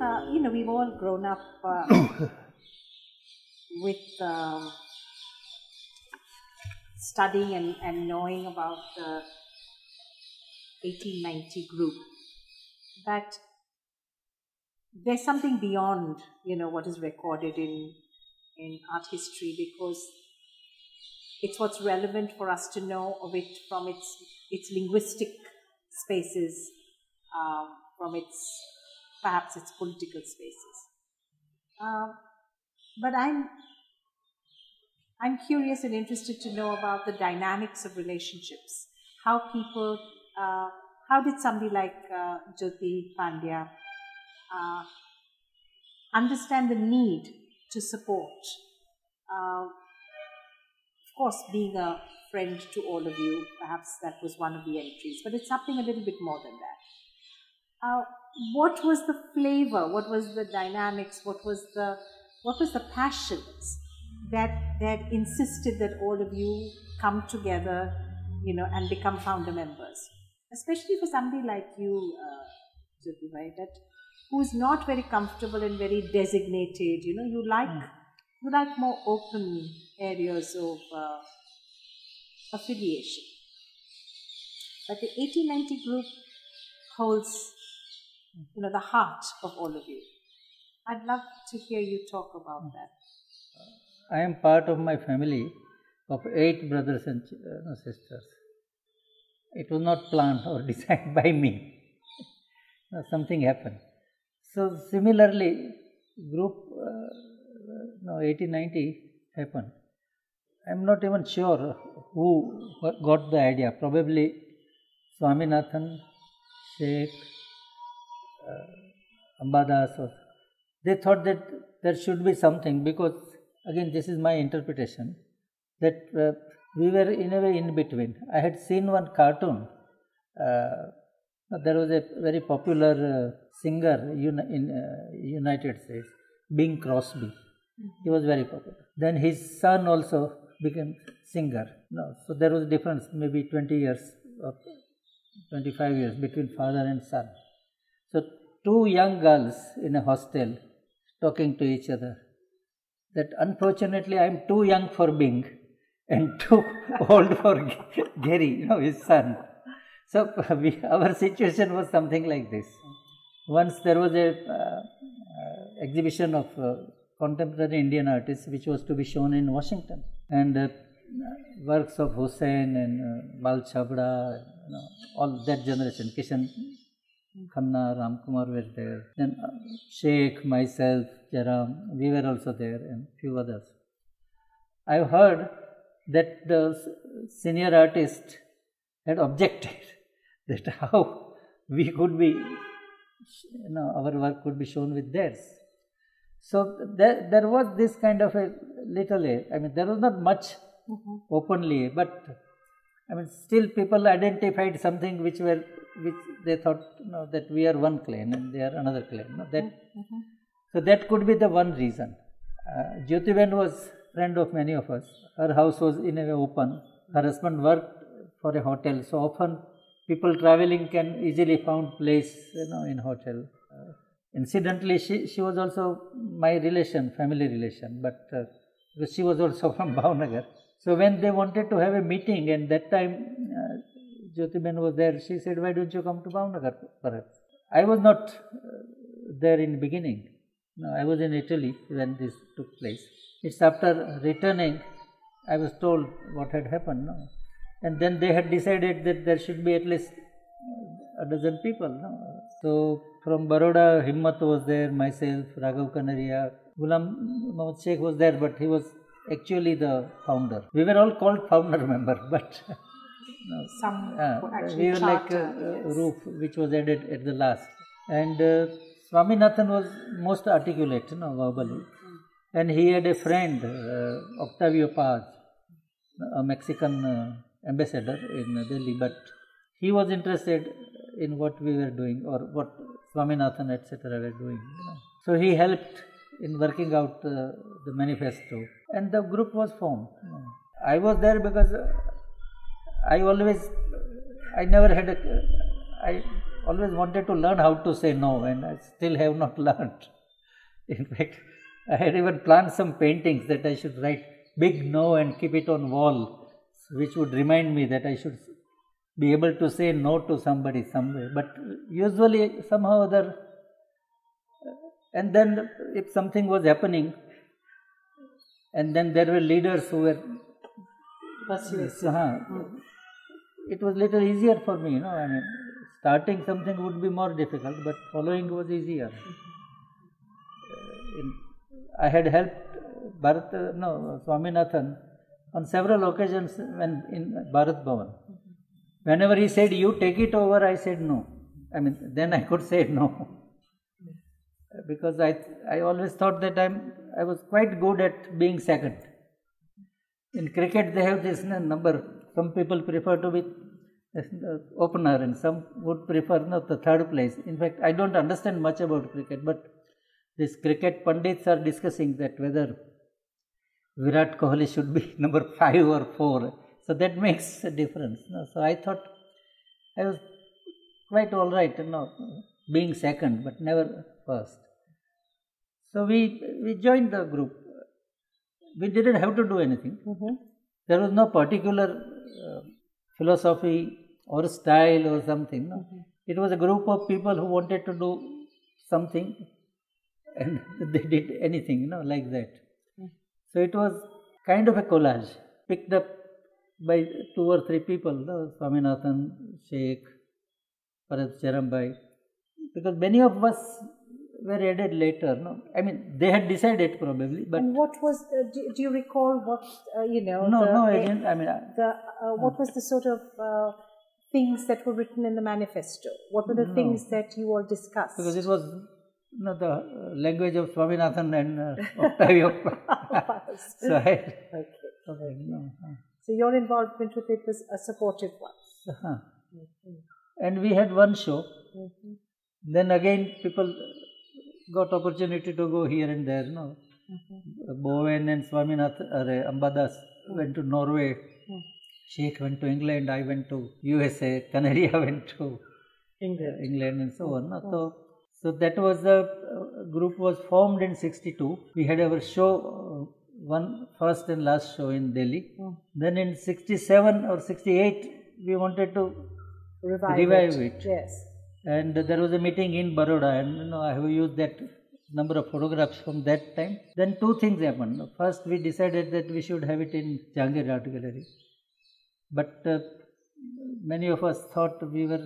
we've all grown up with studying and knowing about the 1890 group. But there's something beyond, what is recorded in art history, because it's what's relevant for us to know of it from its linguistic spaces, from perhaps its political spaces. But I'm curious and interested to know about the dynamics of relationships. How did somebody like Jyoti Pandya understand the need to support? Of course, being a friend to all of you, perhaps that was one of the entries, but it's something a little bit more than that. What was the flavor? What was the dynamics? What was the passions that insisted that all of you come together, and become founder members? Especially for somebody like you, Jyoti, right? Who is not very comfortable and very designated. You like more open areas of affiliation. But the 1890 group holds, the heart of all of you. I'd love to hear you talk about that. I am part of my family of 8 brothers and sisters. It was not planned or designed by me. Something happened. So similarly, group 1890 happened. I'm not even sure who got the idea. Probably Swaminathan, Sheikh, Ambadas. They thought that there should be something, because again, this is my interpretation, that we were in a way in between. I had seen one cartoon. There was a very popular singer in United States, Bing Crosby. He was very popular. Then his son also became singer. So there was a difference, maybe 20 years or 25 years between father and son. So 2 young girls in a hostel talking to each other. That unfortunately I am too young for Bing and too old for Gary, his son. So our situation was something like this. Once there was a exhibition of contemporary Indian artists which was to be shown in Washington, and works of Hussain and Bal Chabda, all that generation, Kishan Khanna, Ramkumar were there, then Sheikh, myself, Jaram, we were also there, and few others. I heard that the senior artist had objected that how we could be, our work could be shown with theirs. So there was this kind of a little, there was not much openly, but still people identified something which they thought that we are one clan and they are another clan. So that could be the one reason. Jyoti Ben was friend of many of us. Her house was in a way open. Her husband worked for a hotel, so often people traveling can easily found place in hotel. Incidentally, she was also my relation, family relation, but because she was also from Bhavnagar. So when they wanted to have a meeting, and that time Jyoti Ben was there, she said, "Why don't you come to Bhavnagar perhaps?" I was not there in the beginning. I was in Italy when this took place. It's after returning, I was told what had happened. And then they had decided that there should be at least a dozen people. So from Baroda, Himmat was there, myself, Raghav Kanaria, Ghulam Mohammad Sheikh was there, but he was actually the founder. We were all called founder member, but we were like a roof which was added at the last. And Swaminathan was most articulate, verbally. And he had a friend, Octavio Paz, a Mexican ambassador in Delhi, but he was interested in what we were doing or what Swaminathan etc. were doing. So he helped in working out the manifesto, and the group was formed. I was there because I never had always wanted to learn how to say no, and I still have not learned. In fact, I had even planned some paintings that I should write big no and keep it on wall, which would remind me that I should be able to say no to somebody somewhere. But usually somehow or other, and then if something was happening, and then there were leaders who were it was little easier for me, I mean, starting something would be more difficult, but following was easier. I had helped Swaminathan on several occasions when in Bharat Bhavan. Whenever he said, "You take it over," I said no. I mean, then I could say no. Because I always thought that I was quite good at being second. In cricket, they have this number. Some people prefer to be opener, and some would prefer the third place. In fact, I don't understand much about cricket, but these cricket pundits are discussing that whether Virat Kohli should be number 5 or 4. So that makes a difference. So I thought I was quite all right, being second, but never first. So we joined the group. We didn't have to do anything. There was no particular philosophy or style or something. It was a group of people who wanted to do something, and they did anything, like that. So it was kind of a collage picked up by 2 or 3 people, Swaminathan, Sheikh, Bharat Charambai, because many of us were added later. I mean, they had decided probably, but. And what was? Do you recall what No, I didn't. I mean, what was the sort of things that were written in the manifesto? What were the things that you all discussed? Because it was the language of Swaminathan and Octavio. So So your involvement with it was a supportive one. And we had one show. Then again, people got opportunity to go here and there. Bowen and Swaminathan, Ambadas went to Norway. Sheikh went to England. I went to USA. Canaria went to England and so on. So that was the group was formed in 62. We had our show, one first and last show in Delhi. Then in 67 or 68, we wanted to revive it. Yes. And there was a meeting in Baroda, and I have used that number of photographs from that time. Then 2 things happened. First, we decided that we should have it in Jahangir Art Gallery. But many of us thought we had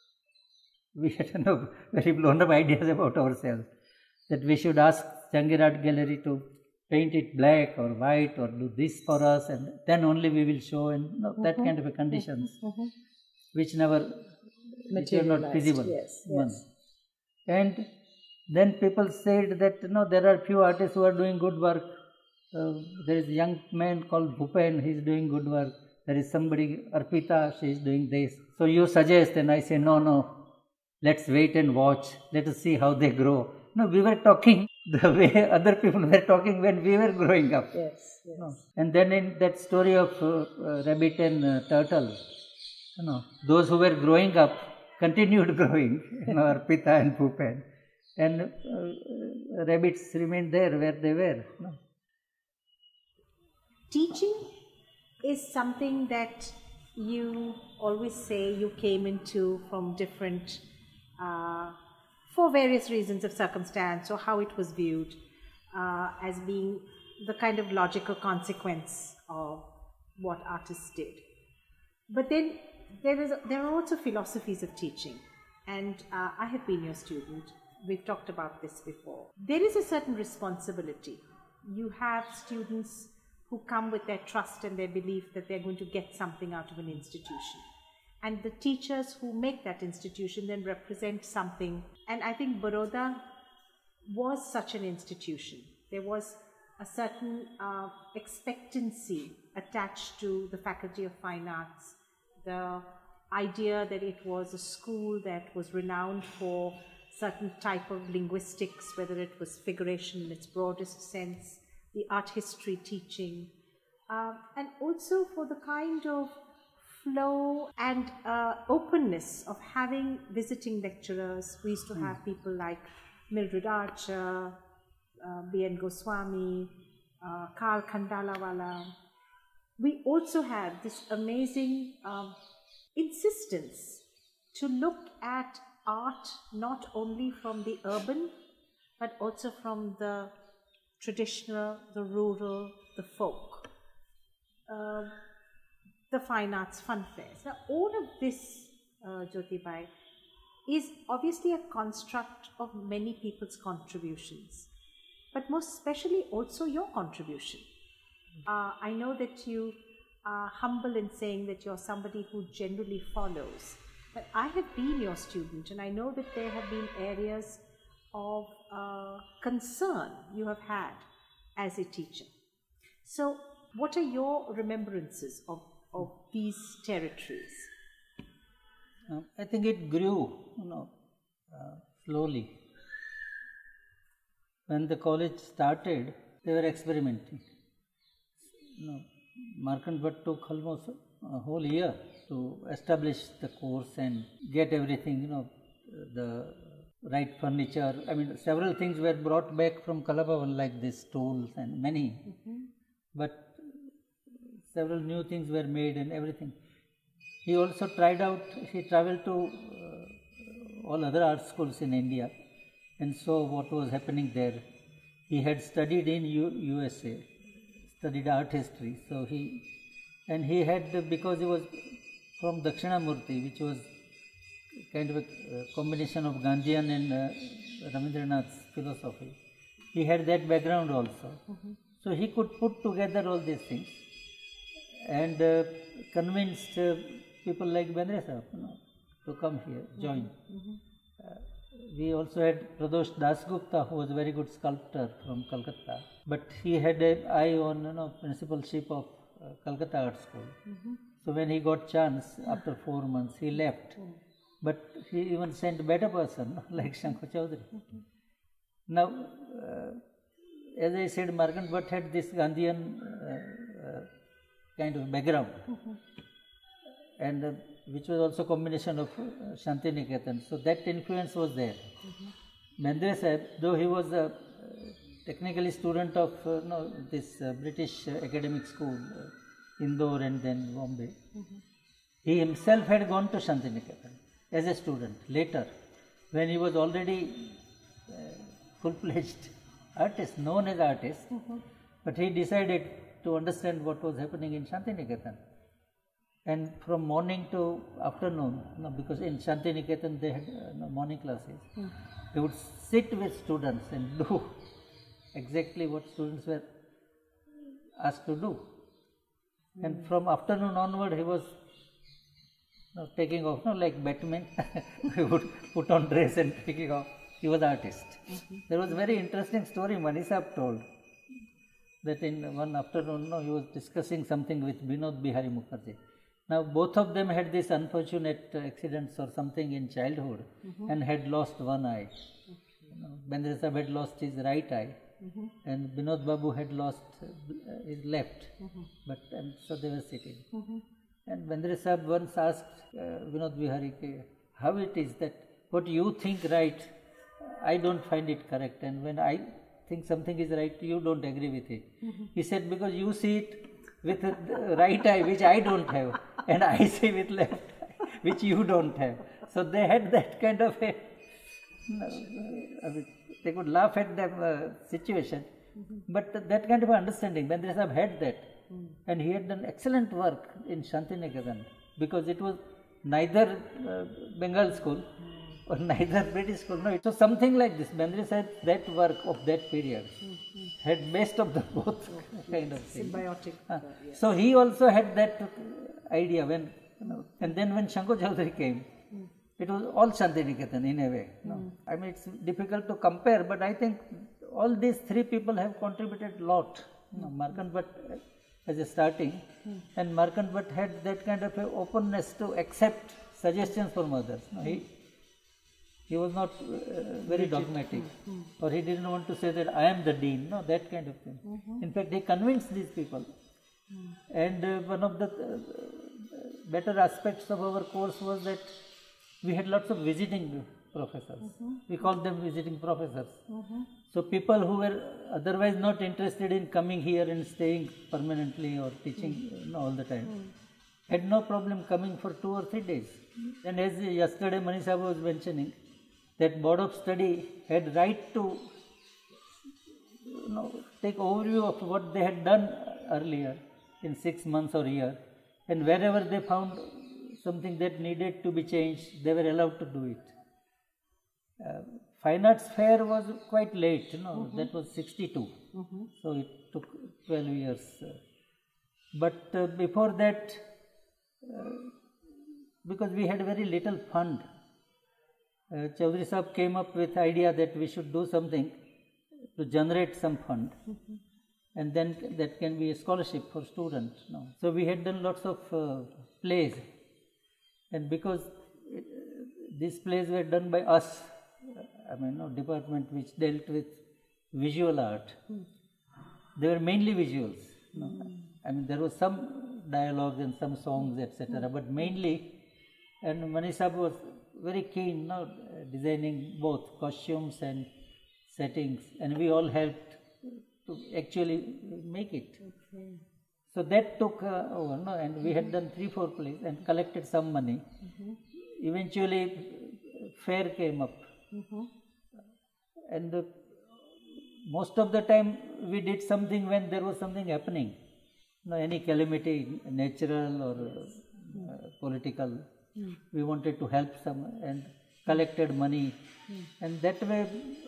very blown up ideas about ourselves, that we should ask Jahangir Art Gallery to paint it black or white or do this for us, and then only we will show, and that kind of a conditions, which never were not feasible. Yes. And then people said that there are few artists who are doing good work. There is a young man called Bhupen, he is doing good work. There is somebody, Arpita, she is doing this. So you suggest, and I say, no, let's wait and watch. Let us see how they grow. No, we were talking the way other people were talking when we were growing up. Yes. And then in that story of rabbit and turtle, those who were growing up continued growing, Arpita and Bhupen. And rabbits remained there where they were. Teaching is something that you always say you came into from different, for various reasons of circumstance or how it was viewed as being the kind of logical consequence of what artists did. But then there are also philosophies of teaching, and I have been your student. We've talked about this before. There is a certain responsibility. You have students who come with their trust and their belief that they're going to get something out of an institution. And the teachers who make that institution then represent something. And I think Baroda was such an institution. There was a certain expectancy attached to the Faculty of Fine Arts. The idea that it was a school that was renowned for certain type of linguistics, whether it was figuration in its broadest sense, the art history teaching, and also for the kind of flow and openness of having visiting lecturers. We used to have people like Mildred Archer, B.N. Goswami, Karl Khandalawala. We also had this amazing insistence to look at art not only from the urban but also from the traditional, the rural, the folk, the fine arts fun fairs. Now, all of this, Jyoti Bhai, is obviously a construct of many people's contributions, but most especially also your contribution. I know that you are humble in saying that you're somebody who generally follows, but I have been your student and I know that there have been areas of concern you have had as a teacher. So what are your remembrances of these territories? I think it grew, slowly. When the college started, they were experimenting. Markand Bhatt took almost a whole year to establish the course and get everything, the right furniture. I mean, several things were brought back from Kalabhavan, like these stools and many. But several new things were made and everything. He also he traveled to all other art schools in India and saw what was happening there. He had studied in USA, studied art history. So he had, because he was from Dakshinamurti, which was kind of a combination of Gandhian and Rabindranath's philosophy. He had that background also. So he could put together all these things and convinced people like Bendre Sahab to come here, join. We also had Pradosh Dasgupta, who was a very good sculptor from Calcutta, but he had an eye on principalship of Calcutta Art School. So when he got chance, after 4 months, he left. But he even sent a better person, like Shankar Chaudhary. Now, as I said, Markand Bhatt had this Gandhian kind of background, and which was also a combination of Shantiniketan. So that influence was there. Bendre Sahib, though he was a technically student of this British academic school, Indore and then Bombay, he himself had gone to Shantiniketan as a student. Later, when he was already full-fledged artist, known as artist, but he decided to understand what was happening in Shantiniketan. And from morning to afternoon, because in Shantiniketan they had morning classes, they would sit with students and do exactly what students were asked to do. And from afternoon onward, he was taking off, like Batman. He would put on dress and taking off. He was artist. There was a very interesting story Mani Sahab told, that in one afternoon, he was discussing something with Binod Bihari Mukherjee. Now, both of them had this unfortunate accidents or something in childhood and had lost one eye. Bendre Sahab had lost his right eye, and Binod Babu had lost his left. And so they were sitting. And Bendre Sahab once asked Binod Bihari, how it is that what you think right, I don't find it correct, and when I think something is right, you don't agree with it. He said, because you see it with the right eye, which I don't have, and I see with left eye, which you don't have. So they had that kind of a, they could laugh at the situation, but that kind of understanding, Bendre Sahab had that. And he had done excellent work in Shantiniketan, because it was neither Bengal school or neither British school. No, it was something like this. Bendre Sahab, that work of that period had best of the both kind of thing. Symbiotic. Yes. So he also had that idea when, and then when Shankar Chaudhary came, it was all Shantiniketan in a way. I mean, it's difficult to compare, but I think all these three people have contributed a lot. Markand Bhatt as a starting, and Markand Bhatt had that kind of a openness to accept suggestions from others. He was not very dogmatic, or he didn't want to say that I am the dean, that kind of thing. In fact, he convinced these people. And one of the better aspects of our course was that we had lots of visiting professors. We called them visiting professors. So people who were otherwise not interested in coming here and staying permanently or teaching all the time had no problem coming for 2 or 3 days. And as yesterday Manisha was mentioning, that board of study had right to take overview of what they had done earlier in 6 months or year, and wherever they found something that needed to be changed, they were allowed to do it. Fine Arts Fair was quite late, that was 62, so it took 12 years. But before that, because we had very little fund, Chaudhary Sahab came up with the idea that we should do something to generate some fund, and then that can be a scholarship for students. So we had done lots of plays, and because these plays were done by us, department which dealt with visual art, they were mainly visuals. There was some dialogues and some songs, etc., but mainly, and Manisha was very keen, designing both costumes and settings, and we all helped to actually make it. So that took over, and we had done 3-4 plays and collected some money. Eventually, fair came up, and most of the time we did something when there was something happening, any calamity, natural or political. We wanted to help some and collected money, and that way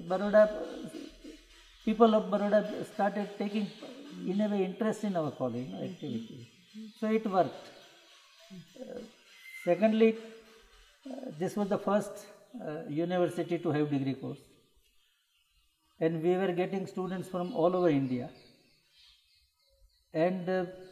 people of Baroda started taking in a way interest in our college activity. So it worked. Secondly, this was the first university to have degree course, and we were getting students from all over India, and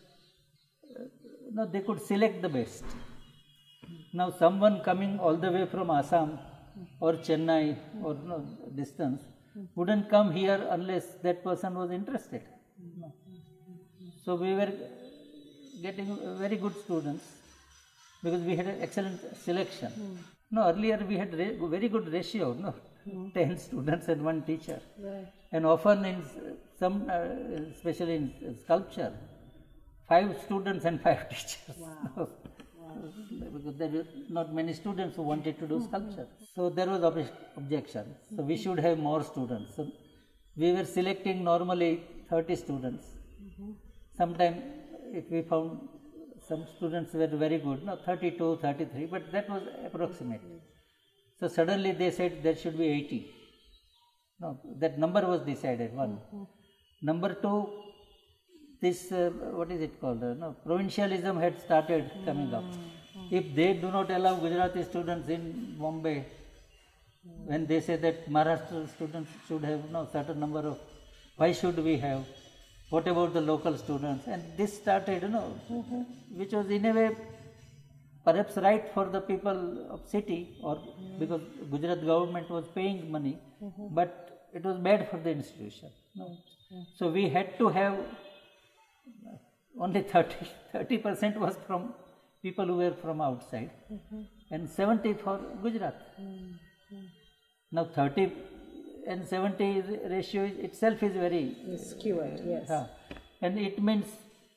they could select the best. Now someone coming all the way from Assam or Chennai or distance wouldn't come here unless that person was interested. So we were getting very good students because we had an excellent selection. Earlier we had very good ratio, 10 students and 1 teacher. And often in some, especially in sculpture, 5 students and 5 teachers. Wow. Because there were not many students who wanted to do sculpture. So there was objection. So we should have more students. So we were selecting normally 30 students. Sometimes if we found some students were very good, 32, 33, but that was approximate. So suddenly they said there should be 80. That number was decided, 1. Number 2, this, what is it called, provincialism had started coming up. If they do not allow Gujarati students in Bombay, when they say that Maharashtra students should have certain number of, why should we have? What about the local students? And this started, which was in a way perhaps right for the people of city, or because Gujarat government was paying money, but it was bad for the institution. So we had to have only 30% was from people who were from outside, and 70 for Gujarat. Now 30 and 70 ratio itself is very skewed, yes. And it means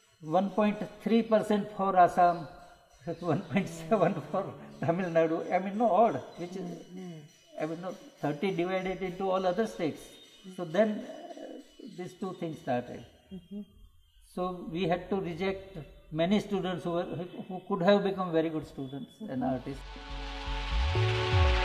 1.3% for Assam, 1.7 for Tamil Nadu. Odd, which is, 30 divided into all other states. So then these two things started. So we had to reject many students who could have become very good students and artists.